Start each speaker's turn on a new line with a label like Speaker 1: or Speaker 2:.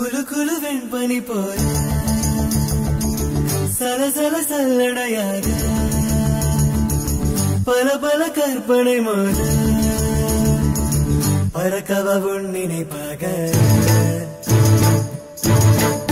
Speaker 1: குலு குலு வெண்பனி போல சலசல சல்லடையாக பல பல கற்பனை மோத பறக்கவ உன் நினைப்பாக